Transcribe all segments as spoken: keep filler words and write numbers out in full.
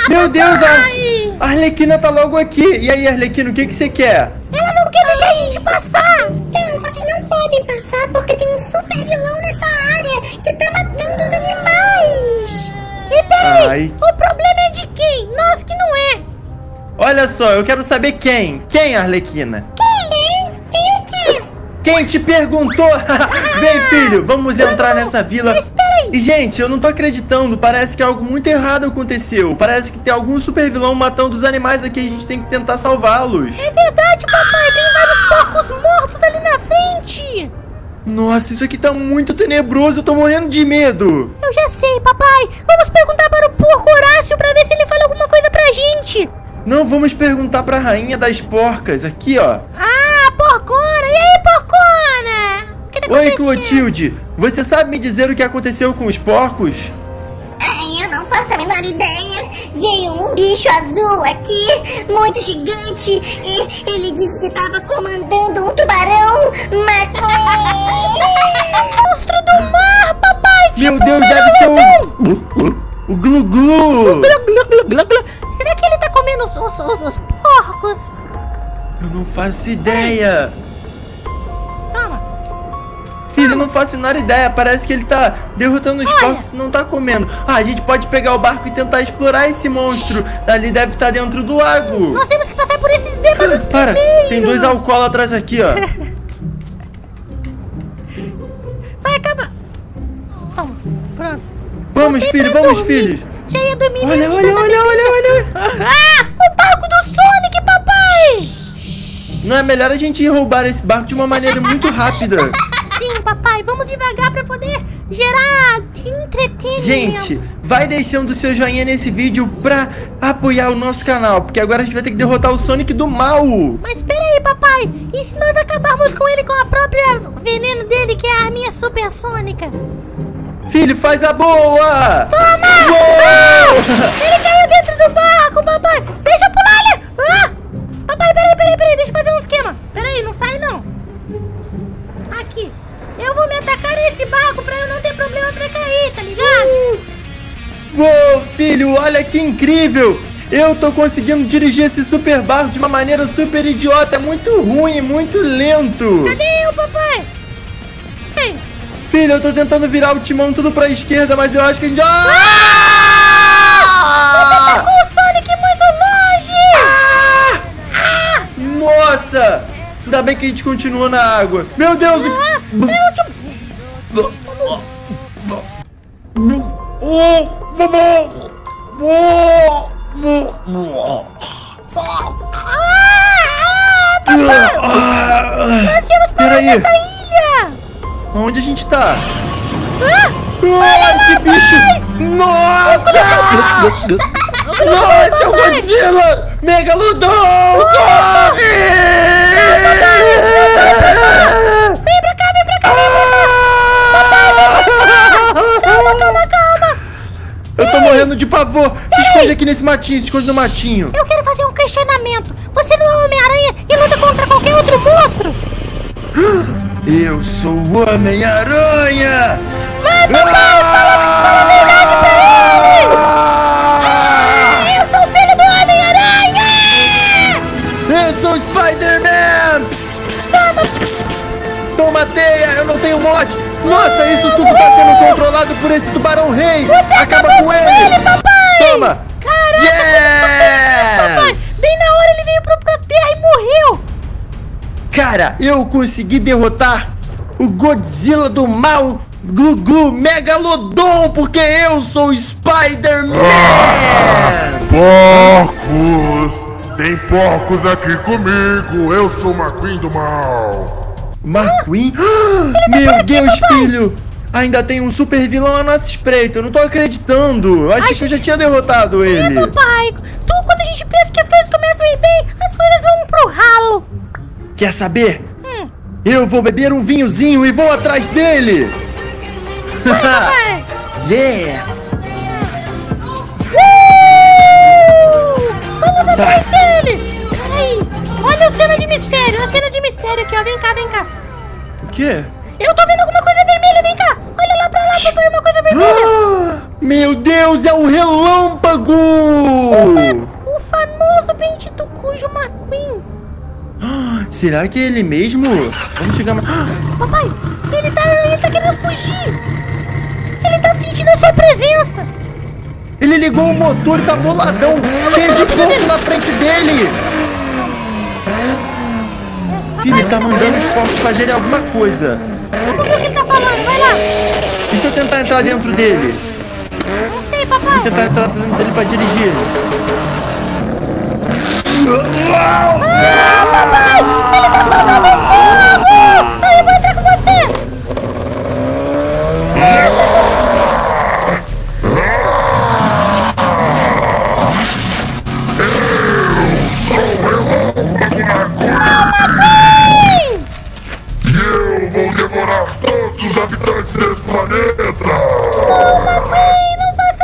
Meu Deus, a, a Arlequina tá logo aqui. E aí, Arlequina, o que que você quer? Ela não quer deixar a gente passar. Então, vocês não podem passar porque tem um super vilão nessa área que tá matando os animais. E peraí, Ai. o problema é de quem? Nós que não é. Olha só, eu quero saber quem. Quem, Arlequina? Quem? Quem o quê? Quem te perguntou? Vem, filho, vamos entrar nessa vila. Mas peraí. E, gente, eu não tô acreditando. Parece que algo muito errado aconteceu. Parece que tem algum super vilão matando os animais aqui. A gente tem que tentar salvá-los. É verdade, papai. Tem vários porcos mortos ali na frente. Nossa, isso aqui tá muito tenebroso. Eu tô morrendo de medo. Eu já sei, papai. Vamos perguntar para o porco Horácio pra ver se ele fala alguma coisa pra gente. Não, vamos perguntar pra rainha das porcas. Aqui, ó. Ah, porcona. E aí, porcona? O que tá Oi, acontecendo? Clotilde. Você sabe me dizer o que aconteceu com os porcos? Ai, eu não faço a menor ideia. Veio um bicho azul aqui, muito gigante, e ele disse que tava comandando um tubarão maconheiro. Monstro do mar, papai. Meu tipo Deus, um deve ser megalodon. o... O Glu-Glu. Glu, glu, glu, glu, glu. Será que ele tá comendo os, os, os, os porcos? Eu não faço ideia. Toma. Filho, eu não faço a menor ideia. Parece que ele tá derrotando os Olha. porcos e não tá comendo. Ah, a gente pode pegar o barco e tentar explorar esse monstro. Ali deve estar dentro do lago. Nós temos que passar por esses bêbados Para, primeiro. tem dois alcoólatras aqui, ó. Vai acabar. Toma, pronto. Vamos, Voltei filho, pra vamos, dormir. filhos. Já ia dormir. Olha, mesmo que olha, nada olha, bem. olha, olha. Ah, o barco do Sonic, papai. Não é melhor a gente ir roubar esse barco de uma maneira muito rápida. Sim, papai, vamos devagar pra poder gerar entretenimento. Gente, vai deixando o seu joinha nesse vídeo pra apoiar o nosso canal, porque agora a gente vai ter que derrotar o Sonic do mal. Mas pera aí, papai. E se nós acabarmos com ele com a própria veneno dele, que é a arminha supersônica? Filho, faz a boa! Toma! Uou! Ah, ele caiu dentro do barco, papai. Deixa eu pular ali. Ah! Papai, peraí, peraí, peraí. Deixa eu fazer um esquema. Peraí, não sai não. Aqui. Eu vou me atacar nesse barco pra eu não ter problema pra cair, tá ligado? Uou, filho, olha que incrível! Eu tô conseguindo dirigir esse super barco de uma maneira super idiota. É muito ruim e muito lento. Cadê eu, papai? Ei. Filho, eu tô tentando virar o timão tudo pra esquerda, mas eu acho que a gente... Ah! Você tá com o Sonic muito longe! Ah! Nossa! Ainda bem que a gente continua na água. Meu Deus! Ah, eu te... Ah, papai! Nós tínhamos parado Peraí. nessa ilha! Onde a gente tá? Ah! Ai, que bicho! Nossa! Nossa, é o Godzilla! Megalodon! Corre! Vem pra cá, vem pra cá, vem pra cá! Papai, vem pra cá! Calma, calma, calma! Eu tô morrendo de pavor! Se esconde aqui nesse matinho, se esconde no matinho! Eu quero fazer um questionamento. Você não é Homem-Aranha e luta contra qualquer outro monstro? Eu sou o Homem-Aranha! Vai, papai! Fala, fala a verdade pra ele! Ah, eu sou o filho do Homem-Aranha! Eu sou o Spider-Man! Pss, pss, pss, pss, pss. Toma teia, eu não tenho mod! Nossa, isso tudo tá sendo controlado por esse tubarão rei! Você Acaba acabou com com ele! ele, papai! Toma! Caraca, papai! Yes! Bem na hora ele veio pra pra terra e morreu! Cara, eu consegui derrotar o Godzilla do mal, Glu-Glu Megalodon, porque eu sou o Spider-Man! Porcos! Tem porcos aqui comigo! Eu sou o McQueen do mal! McQueen? Meu Deus, filho! Ainda tem um super vilão à nossa espreita, eu não tô acreditando! Eu achei que eu já tinha derrotado ele! É, papai! Tu, quando a gente pensa que as coisas começam a ir bem, as coisas vão pro ralo! Quer saber? Hum. Eu vou beber um vinhozinho e vou atrás dele! Papai! Yeah! Uh! Vamos atrás dele! Peraí! Olha a cena de mistério! A cena de mistério aqui, ó! Vem cá, vem cá! O quê? Eu tô vendo alguma coisa vermelha! Vem cá! Olha lá pra lá, papai! Uma coisa vermelha! Ah! Meu Deus, é o Relâmpago! O famoso bendito cujo McQueen. Será que é ele mesmo? Vamos chegar mais... Papai, ele tá, ele tá querendo fugir. Ele tá sentindo a sua presença. Ele ligou o motor e tá boladão, cheio de pontos na frente dele. Filho, ele tá mandando os porcos fazerem alguma coisa. Vamos ver o que ele tá falando, vai lá. E se eu tentar entrar dentro dele? Não sei, papai. Vou tentar entrar dentro dele pra dirigir. Ah, papai, ele tá soltando fogo. Aí, eu vou entrar com você. Vou devorar todos os habitantes desse planeta! Não, McQueen, não faça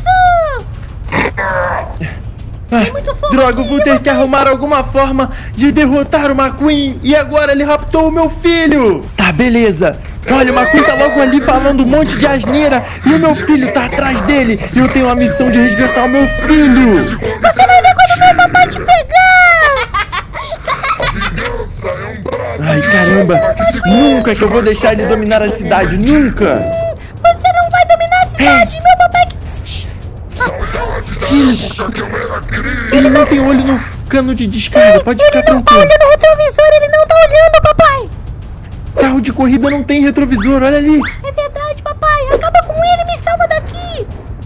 isso! Ah, muito fogo droga, eu vou aqui, ter você- que arrumar alguma forma de derrotar o McQueen. E agora ele raptou o meu filho. Tá, beleza. Olha, o McQueen tá logo ali falando um monte de asneira. E o meu filho tá atrás dele. E eu tenho a missão de resgatar o meu filho. Você vai ver quando meu papai te pegar! Vingança é um prato! Ai, caramba. Nunca que eu vou deixar ele dominar a cidade. Nunca. Você não vai dominar a cidade, meu papai que... Saudade que eu era criança! Ele não tem olho no cano de descarga. Pode ficar Ele não tá tranquilo. olhando no retrovisor, ele não tá olhando, papai! Carro de corrida não tem retrovisor. Olha ali. É verdade, papai! Acaba com ele, me salva daqui!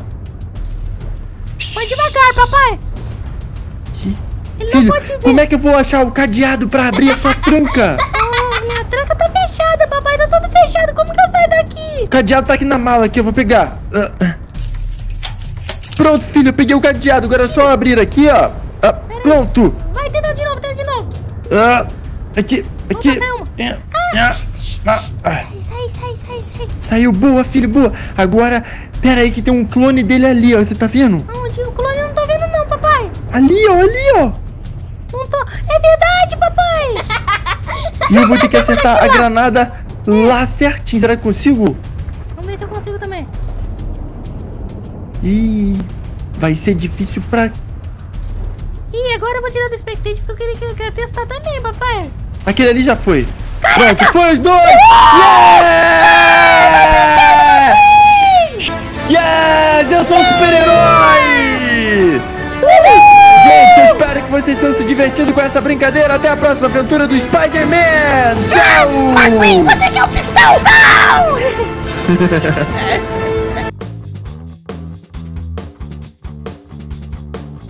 Vai devagar, papai! Ele não Filho, pode ver. como é que eu vou achar o cadeado pra abrir a sua tranca? Ah, minha tranca tá fechada, papai, tá tudo fechado, como que eu saio daqui? O cadeado tá aqui na mala, aqui, eu vou pegar. Ah, ah. Pronto, filho, eu peguei o cadeado. Agora é só abrir aqui, ó. Ah, pronto. Vai, tenta de novo, tenta de novo. Ah, aqui, aqui. Opa, saiu uma. É, é, ah, ah. Sai, sai, sai, sai, sai. Saiu, boa, filho, boa. Agora, pera aí que tem um clone dele ali, ó. Você tá vendo? Aonde? O clone eu não tô vendo não, papai. Ali, ó, ali, ó. Não tô... É verdade, papai. E eu vou ter que acertar a granada lá certinho. Será que consigo? Vamos ver se eu consigo também. Ih, vai ser difícil pra... Ih, agora eu vou tirar do spectate porque eu queria, eu quero testar também, papai. Aquele ali já foi. Pronto, foi os dois! Yeah! Yes! Eu sou um super-herói! Gente, eu espero que vocês tenham se divertido com essa brincadeira. Até a próxima aventura do Spider-Man! Tchau! McQueen, você quer o pistão? Não!